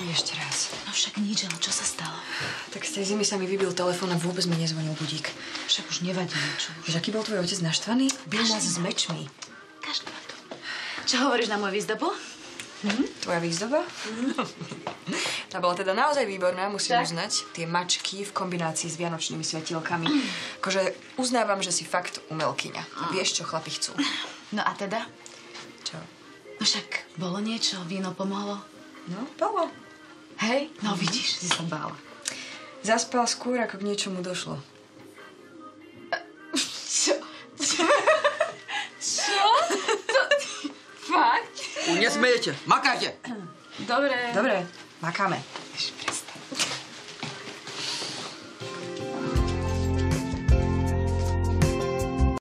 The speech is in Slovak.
ešte raz. No však nič, ale čo sa stalo? Tak z tej zimy sa mi vybil telefón a vôbec mi nezvonil budík. Však už nevadí niečo. Vieš, aký bol tvoj otec naštvaný? Bil nás s mečmi. Každý má to. Čo hovoríš na môj výzdobu? Tvoja výzdoba? Tá bola teda naozaj výborná, musím uznať. Tie mačky v kombinácii s vianočnými svetilkami. Akože uznávam, že si fakt umelkyňa. Vieš, čo chlapi chcú. No a teda? Čo? No však bolo niečo, víno pomohlo. No, bolo. Hej? No vidíš, si sa bála. Zaspal skôr, ako k niečomu došlo. Čo? Čo? To... Fakt? Nesmejete, makajte. Dobre. Dobre, makáme.